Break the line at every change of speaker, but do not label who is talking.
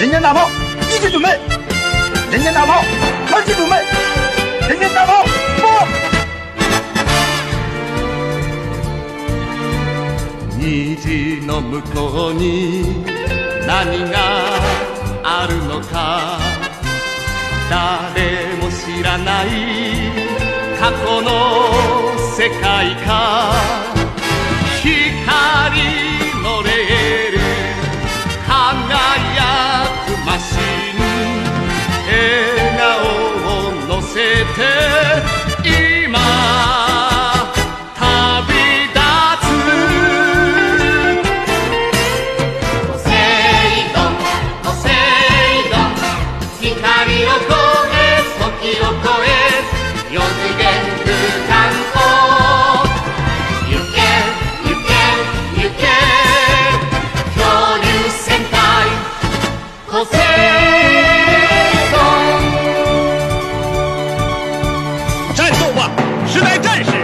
人间大炮，一起准备！人间大炮，二起准备！人间大炮，放！
虹の向こうに何があるのか、誰も知らない過去の世界か。光のレール輝くマシン、笑顔を乗せて今旅立つ。ポセイドンポセイドン、光を越え時を越え四次元空間を行け行け行け、恐竜戦隊ポセイドン。
战斗吧，时代战士！